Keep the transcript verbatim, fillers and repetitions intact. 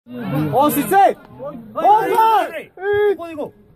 おしせい。おーい。ここで行こう。